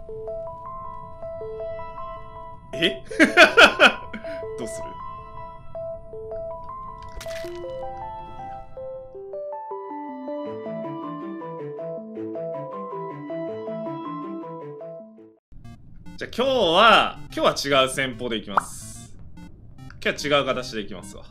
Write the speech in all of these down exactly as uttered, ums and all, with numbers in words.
えどうする？じゃあ今日は今日は違う戦法でいきます。今日は違う形でいきますわ。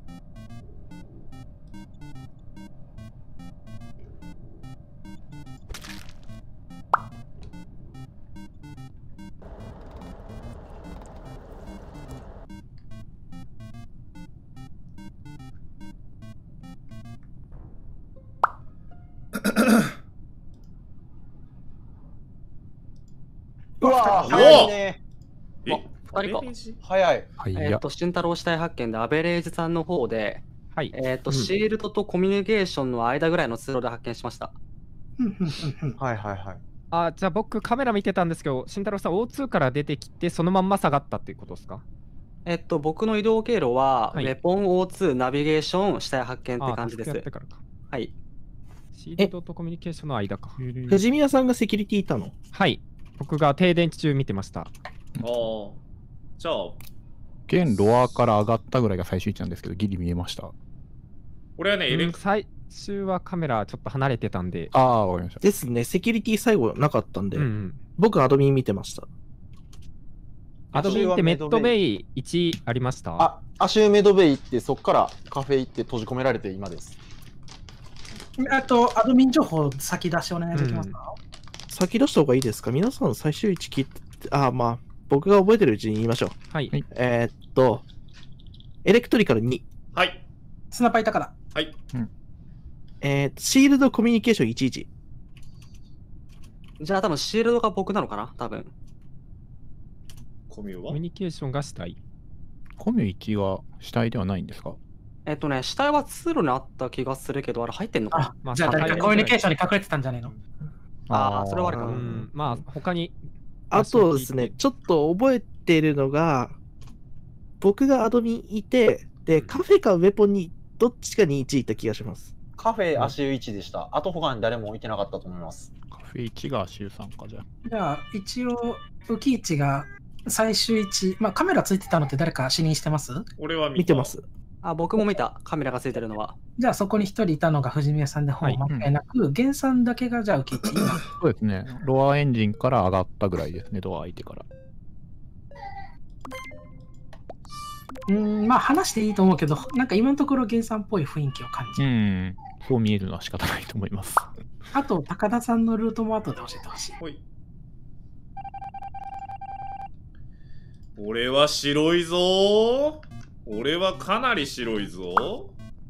うわー、 お早いね。 えふたりか。 早い。 はい、 えっと、慎太郎死体発見で、アベレージさんの方で、 はい。 えっと、 うんシールドとコミュニケーションの間ぐらいの通路で発見しました。 はいはいはい。 あ、じゃあ僕カメラ見てたんですけど、慎太郎さん オーツー から出てきて、そのまんま下がったっていうことですか？ えっと、僕の移動経路は、 はいウェポン オーツー、ナビゲーション、死体発見って感じですあタスクやって。からか。 はい。 シールドとコミュニケーションの間か。 藤宮さんがセキュリティいたの？ はい。僕が停電中見てました。 ああ。じゃあ、 現ロアから上がったぐらいが最終位置なんですけど、ギリ見えました。 俺はね、エレクうん最終はカメラちょっと離れてたんで。 ああ、わかりました。 ですね、セキュリティ最後なかったんで、 うんうん。 僕アドミン見てました。 アドミンってメッドベイいちありました？ あ、アシューメドベイ行って、そこからカフェ行って閉じ込められて今です。 あと、アドミン情報先出しお願いできますか？ 先出した方がいいですか？皆さん最終位置聞いて、あーまあ、僕が覚えてるうちに言いましょう。 はい。 はいえー、っと、エレクトリカルに、 はい。 スナパーいたから。 はい。 えー、シールドコミュニケーションいちいち。 じゃあ、多分シールドが僕なのかな多分。 コミュはコミュニケーションがしたい。 コミュいちは死体ではないんですか？ えっとね、死体は通路にあった気がするけど、あれ入ってんのかなあ、 まあじゃあ誰かコミュニケーションに隠れてたんじゃねえの？ あーそれはあるかな。 うん。まあ、他に。 あとですね、ちょっと覚えているのが、僕がアドミンいて、で、カフェかウェポンにどっちかにいちいた気がします。 カフェアシューいちでした。あと他に誰も置いてなかったと思います。 カフェいちが週さんかじゃあ。 じゃあ、一応、浮き位置が最終位置、まあカメラついてたのって誰か視認してます？ 俺は見た見てま。す。 あ、僕も見た。カメラがついてるのは。 じゃあそこに一人いたのが藤宮さんでほぼ間違いなく、源さんだけがじゃあ浮き位置。 そうですね。ロアエンジンから上がったぐらいですね、ドア開いてから。 うーん、まあ話していいと思うけど、なんか今のところ源さんっぽい雰囲気を感じうる。 ん。そう見えるのは仕方ないと思います。 あと、高田さんのルートも後で教えてほしい。 ほい。俺は白いぞー。俺はかなり白いぞ。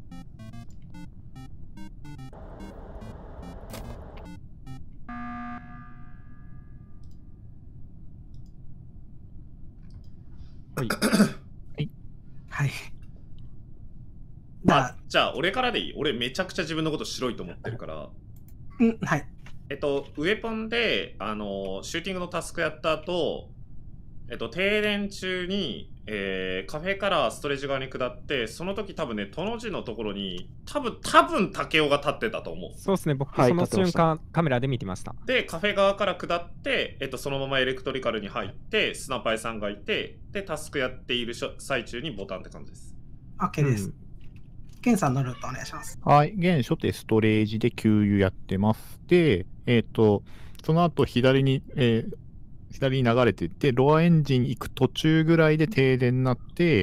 はい。 はい。 まあだ、 じゃあ俺からでいい。俺めちゃくちゃ自分のこと白いと思ってるから。 うん、はい。 えっと、ウェポンで、あの、シューティングのタスクやった後、えっと、停電中に、えーカフェからストレージ側に下って、その時多分ね、トの字のところに、多分、多分竹雄が立ってたと思う。 そうですね、僕、 はいその立ってました瞬間、カメラで見てました。 で、カフェ側から下って、えっと、そのままエレクトリカルに入って、スナパイさんがいて、で、タスクやっているしょ最中にボタンって感じです。 OK です。源さんのルートお願いします。 はい。現初手ストレージで給油やってます。で、えっ、と、その後左に、えー左に流れていって、ロアエンジン行く途中ぐらいで停電になって、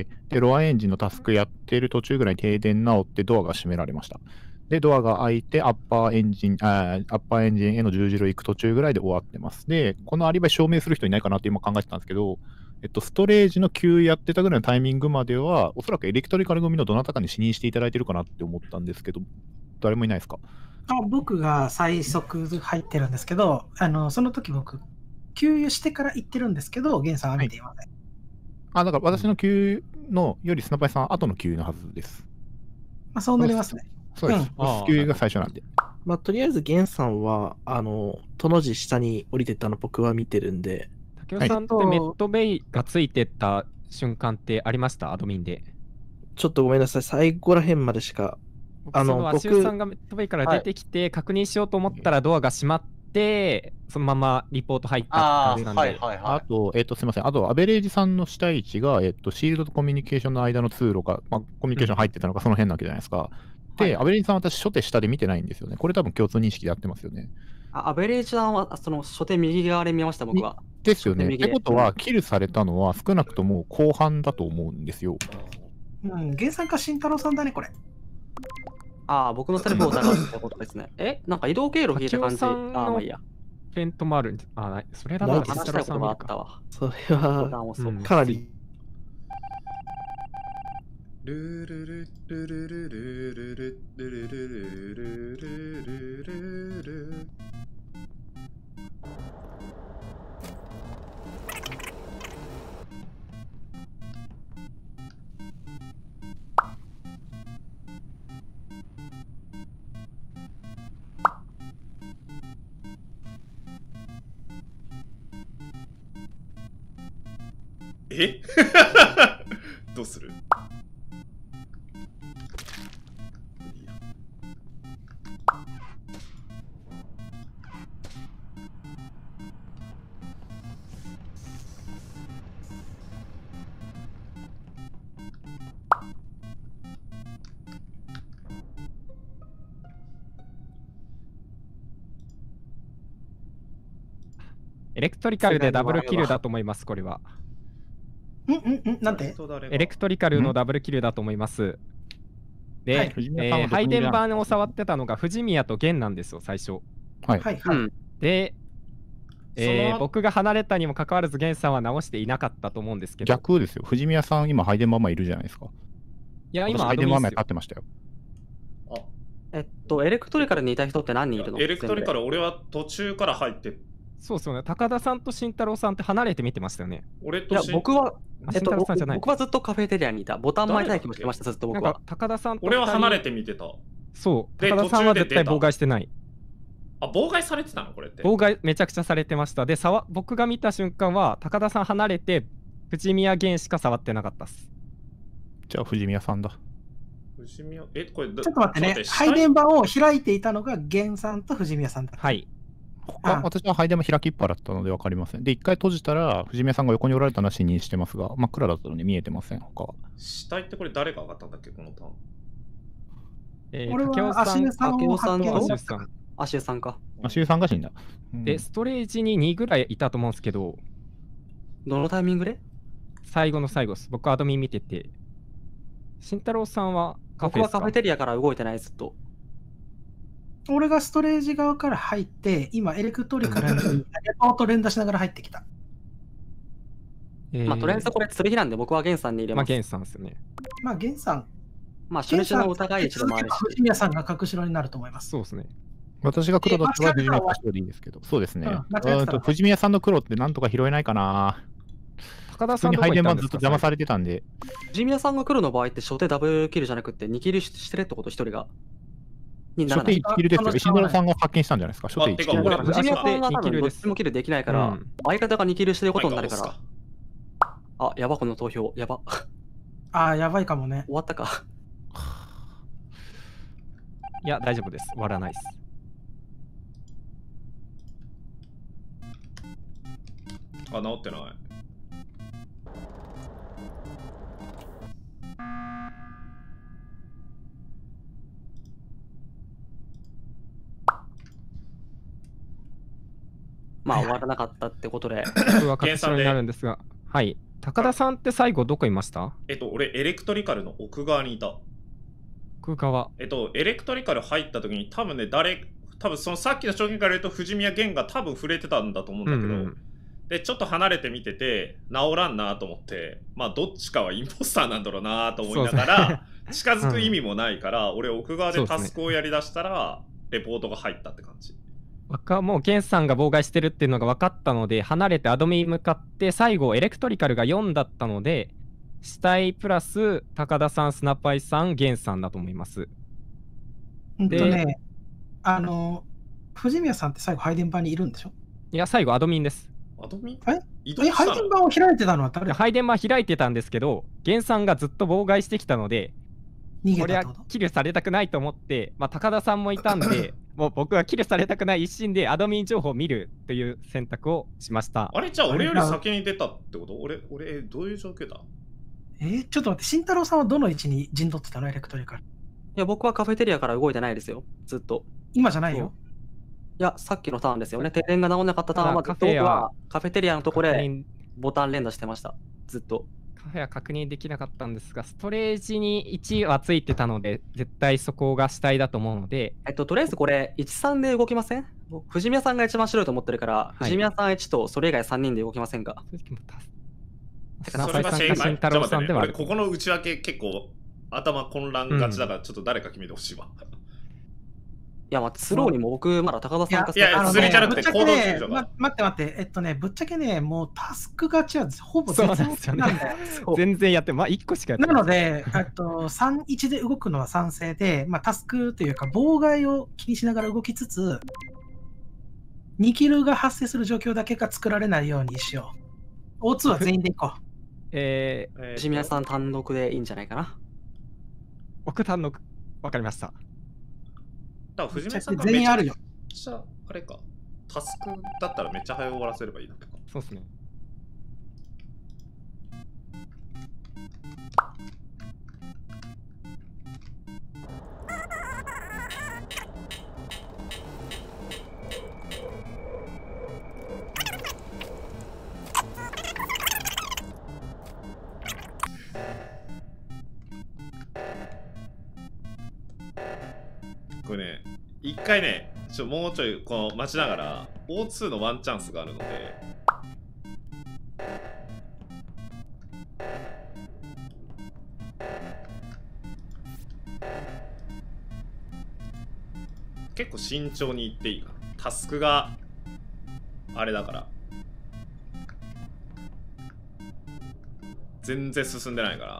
で、ロアエンジンのタスクやってる途中ぐらいに停電直ってドアが閉められました。で、ドアが開いて、アッパーエンジン、あーアッパーエンジンへの十字路行く途中ぐらいで終わってます。で、このアリバイ証明する人いないかなって今考えてたんですけど、えっと、ストレージの給油やってたぐらいのタイミングまでは、おそらくエレクトリカル組のどなたかに視認していただいてるかなって思ったんですけど、誰もいないですか？ あ僕が最速入ってるんですけど、あのその時僕、給油してから行ってるんですけど、源さんは見ていません。 あ、だから私の給油のよりスナパイさん後の給油のはずです。 まあ、そうなりますね。 そうです。 うんあー給油が最初なんで。 まあ、とりあえず、ゲンさんは、あの、との字下に降りてたの僕は見てるんで、 竹雄さんってメッドベイがついてった瞬間ってありました？アドミンで。 ちょっとごめんなさい、最後らへんまでしか、 僕あのそのアシューさんがメッドベイから出てきて確認しようと思ったらドアが閉まって、そのままリポート入ったって感じなんで。 はいはいはい。 あと、えっと、すみません。あと、アベレージさんの主体位置が、えっと、シールドとコミュニケーションの間の通路か、まあ、コミュニケーション入ってたのか、その辺なわけじゃないですか。で、アベレージさんは私、初手下で見てないんですよね。これ多分共通認識で合ってますよね。 あアベレージさんは、その初手右側で見ました、僕は。 ですよね。っ初手右でてことは、キルされたのは少なくとも後半だと思うんですよ。 うん、原産か慎太郎さんだね、これ。 ああ、僕のセルフを疑うってことですね。えなんか移動経路聞いた感じ。あ滝尾さんのあ、まあいいや。 フェントもあるんで、あ、ないそれだな、 なん話実際したいことがあっさん見るか。 たわ。 それは、 ボタンを押そううんかなり。 ルルルルルルルルルルルルルルルルル。えどうする？ エレクトリカルでダブルキルだと思います、これは。 うんうんうん、なんてエレクトリカルのダブルキルだと思います。で、 はい藤宮さんはえー、配電盤を触ってたのが藤宮と玄なんですよ、最初。 はい。 はいはい。 うん。 で、えー、 その僕が離れたにもかかわらず玄さんは直していなかったと思うんですけど。 逆ですよ。藤宮さん、今、配電ママいるじゃないですか。 いや、今、 私アドミンですよ配電ママ立ってましたよ。 あえっと、エレクトリカルにいた人って何人いるのエレクトリカル。 ル、俺は途中から入って、 そうそうね、高田さんと慎太郎さんって離れて見てましたよね。 いや、 俺とし僕は、 あ慎えっと、僕太郎さんじゃない。 僕はずっとカフェテリアにいた。ボタン前待機もしてました、ずっと僕はなんか。高田さんと俺は離れて。 て見てた。 そう、 で高田さんは途中で出た絶対妨害してない。 あ、妨害されてたのこれって。 妨害めちゃくちゃされてました。で、さわ僕が見た瞬間は、高田さん離れて、藤宮玄しか触ってなかったっす。 じゃあ、藤宮さんだ。 藤宮、え、これ、ちょっちょっと待ってね、配電盤を開いていたのが源さんと藤宮さんだ。 はい。 他あ私は配電も開きっぱだったので分かりません。で、一回閉じたら、藤宮さんが横におられたのは視認してますが、真っ暗だったので見えてません、他は。 死体ってこれ誰が上がったんだっけ、このターン。 えー、 俺は竹雄さん足湯さんを発見と竹雄足湯さん。 アシュさんか。 足湯さんが死んだ。うんで、ストレージににぐらいいたと思うんですけど、 どのタイミングで最後の最後です。僕、アドミン見てて。慎太郎さんはカフェですか？ 僕はカフェテリアから動いてない、ずっと。 俺がストレージ側から入って、今、エレクトリカルにレポート連打しながら入ってきた。 えーまあ、とりあえずこれ、剣なんで僕はゲンさんに入れまあ、 ます。 ゲンさんですよね。 まあ、源さん、 まあ、初日の疑い位置でもあるし。 藤宮さんが隠しろになると思います。 そうですね。 私が黒だったら藤宮さん白でいいですけど、そうですね。 うん間違ってたらうんと藤宮さんの黒ってなんとか拾えないかな。 高田普通にさんどこ行った配電盤ずっとんですか？ 邪魔されてたんで、 藤宮さんが来るの場合って、初手ダブルキルじゃなくて、にキルしてるってこと、一人が。にならない。 初手いちキルですよ。石村さんが発見したんじゃないですか。初手いちキル。 あてか俺だから藤宮さんは多にキルです分どっちもキルできないから、 うん相方がにキルしてることになるかマイらカ。 あ、やば、この投票。やば。 ああ、やばいかもね。 終わったか。 いや、大丈夫です。終わらないです。 あ、治ってない。 まあ、終わらなかったってことで。 僕は確証になるんですが、はい。高田さんって最後どこいました？ えっと、俺、エレクトリカルの奥側にいた。 空側。 えっと、エレクトリカル入った時に、多分ね、誰、多分そのさっきの証言から言うと、藤宮玄が多分触れてたんだと思うんだけど、 うんうんで、ちょっと離れて見てて、治らんなと思って、まあ、どっちかはインポスターなんだろうなと思いながら、近づく意味もないから、俺、奥側でタスクをやりだしたら、レポートが入ったって感じ。 僕はもうゲンさんが妨害してるっていうのが分かったので、離れてアドミに向かって最後エレクトリカルがよんだったので、死体プラス高田さん、スナパイさん、ゲンさんだと思います。 うんとね、あの、藤宮さんって最後配電盤にいるんでしょ？ いや、最後アドミンです。 アドミえ移動え、 したの配電盤を開いてたのは誰だ？ で配電盤開いてたんですけど、ゲンさんがずっと妨害してきたので、 逃これはげたってこと？ キルされたくないと思って、まあ、高田さんもいたんで、もう僕はキルされたくない一心でアドミン情報を見るという選択をしました。 あれじゃあ俺より先に出たってこと？俺、俺、えどういう状況だ？ えー、ちょっと待って、慎太郎さんはどの位置に陣取ってたのエレクトリカル。 いや、僕はカフェテリアから動いてないですよ。ずっと。 今じゃないよ。 いや、さっきのターンですよね。停電が治んなかったターンは、 ただカフェは僕はカフェテリアのところで確認ボタン連打してました。ずっと。 カフェは確認できなかったんですが、ストレージにいちはついてたので、絶対そこが死体だと思うので、 えっと、とりあえずこれ、いちさんで動きません？藤宮さんが一番白いと思ってるから、 い藤宮さんいちとそれ以外さんにんで動きませんか？ 正直もうたてそか、中井さんれが正解。 か慎太郎さんではある。 俺ここの内訳結構頭混乱がちだからちょっと誰か決めてほしいわ。 いや、まあ、スローにも僕、まだ高田さんかいやいやあの釣りじゃなくてぶっちゃけ行動ね順序がま待って待って、えっとね、ぶっちゃけね、もうタスク勝ちはほぼ絶そうなんですよね望なんだよ。 そう全然やって、まあいっこしかやってなない。 ので、えっと、さんいちで動くのは賛成で、まあ、タスクというか、妨害を気にしながら動きつつ、にキルが発生する状況だけが作られないようにしよう。オーツー は全員で行こう。 えー、 えーと藤宮さん単独でいいんじゃないかな。 奥単独、わかりました。 だから藤宮さんが全員あるよ。 めちゃくちゃあれか。タスクだったらめっちゃ早く終わらせればいいだけか。 そうですね。 これね、一回ね、ちょもうちょいこの待ちながら オーツー のワンチャンスがあるので、結構慎重にいっていいかな。タスクがあれだから全然進んでないから。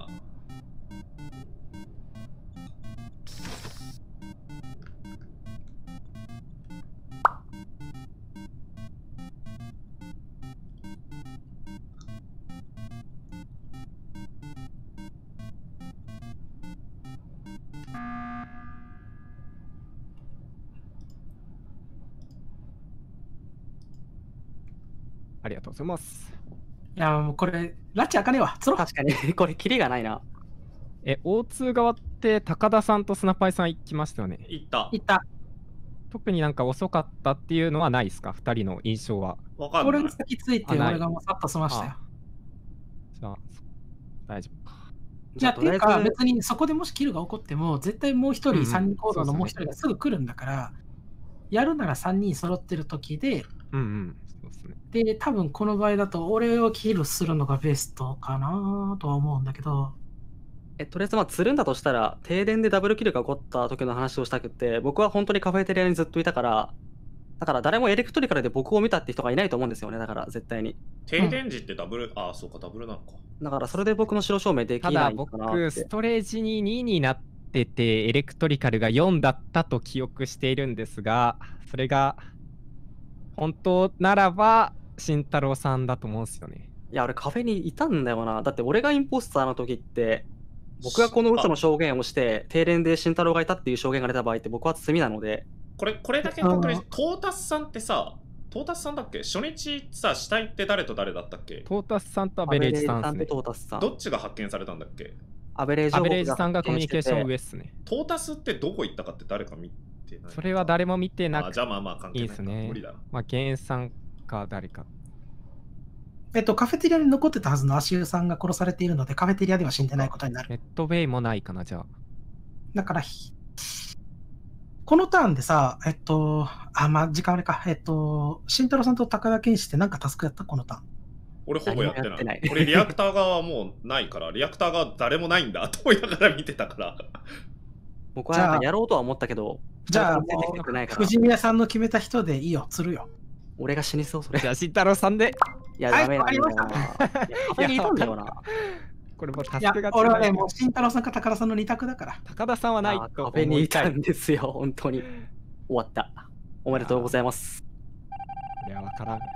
ありがとうございます。 いや、もうこれ、ラッチ開かねえわ。つろ確かに、これ、キリがないな。 え、オーツー 側って高田さんとスナパイさん行きましたよね。 いった。 いった。 特になんか遅かったっていうのはないですか、ふたりの印象は。 わかんない俺に。先ついて、 あない俺がもうさっと済ましたよ。 じゃあ、そ大丈夫か。 いや、っていうか、 とりあえず別にそこでもしキルが起こっても、絶対もう一人、 うんうんさんにん行動のもう一そう人がすぐ来るんだから、やるならさんにん揃ってる時で、 うんうん。そうですね。 で、多分この場合だと、俺をキルするのがベストかなとは思うんだけど、 え、とりあえず、まあ、つるんだとしたら、停電でダブルキルが起こった時の話をしたくて、僕は本当にカフェテリアにずっといたから、だから誰もエレクトリカルで僕を見たって人がいないと思うんですよね、だから絶対に。 停電時ってダブル、ああ、そうか、ダブルなのか。 だからそれで僕の白証明できただないのかなっ僕、 てス。トレージににになってて、エレクトリカルがよんだったと記憶しているんですが、それが本当ならば、慎太郎さんだと思うんですよね。 いや、俺カフェにいたんだよな。だって俺がインポスターの時って、僕がこの嘘の証言をして、停電で慎太郎がいたっていう証言が出た場合って僕は罪なので、 これ、これだけ確認しトータスさんってさ、トータスさんだっけ？初日さ、死体って誰と誰だったっけ？ トータスさんとアベレージさんですね。 アベレージさんとトータスさん。 どっちが発見されたんだっけ？ アベレージを僕アベレージさんがコミュニケーション上上っすね。 トータスってどこ行ったかって誰か見てない？ それは誰も見てなくあじゃあまあまあ関係ないい。 いっすね無理だな。 まあ、ゲンさんか誰か。 えっと、カフェテリアに残ってたはずの足湯さんが殺されているので、カフェテリアでは死んでないことになる。 レッドウェイもないかな、じゃあ。 だから、ひこのターンでさ、えっと、あ、まあ、時間あれか。えっと、慎太郎さんと高田健志って何かタスクやったこのターン。 俺ほぼやってない。 何もやってない俺リアクター側はもうないから、リアクター側誰もないんだと思いながら見てたから。 僕はなんかやろうとは思ったけど、 じゃあ、 二人とも出てきてくれないから藤宮さんの決めた人でいいよ、釣るよ。 俺が死にそう、それ。 じゃあ、慎太郎さんで。 いや、 はいダメなんだよな。 わかりいやカフェにいたんだよな。 これもうタいやスクが、 俺はね、もう慎太郎さんか高田さんの二択だから。 高田さんはないあと思カフェにいいたい。 たんですよ、本当に。終わった。おめでとうございます。 いや、わからん。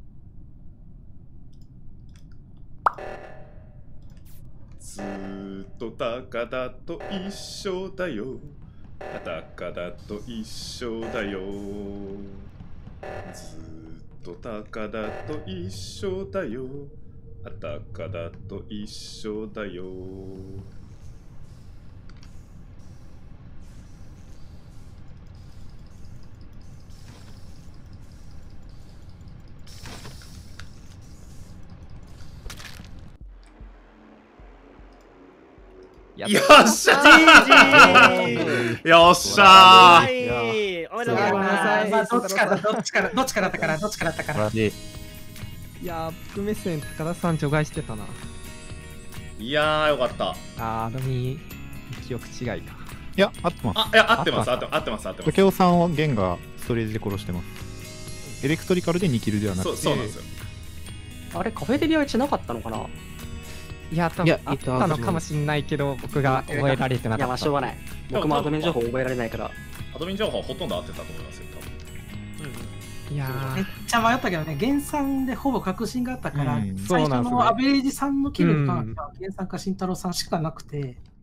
ずーっと高田と一緒だよ。高田と一緒だよ。ずっと高田と一緒だよ。高田と一緒だよ。 やよっしゃーよっしゃーおめでとうございまあます。 まあどっちからどっちからどっちからだったからどっちからだったから。 いやー、僕目線、高田さん除外してたな。 いやーよかった。 あー、アドミ記憶違いか。 いや、合ってます。 あ、いや合ってます合ってます合ってます合ってます。 竹雄さんはゲンがストレージで殺してます。エレクトリカルでにキルではなくて。 そうそうなんですよ。 あれ、カフェテリアいちなかったのかな？ いや、多いや分あったのかもしれないけど、僕が覚えられてないかや、 った。 まあしょうがない。僕もアドミン情報覚えられないから。 アドミン情報はほとんど合ってたと思いますよ、多分。 いやめっちゃ迷ったけどね、原産でほぼ確信があったから、 うん最初そうなんですねのアベレージさんのキルに関しては、原産か慎太郎さんしかなくて、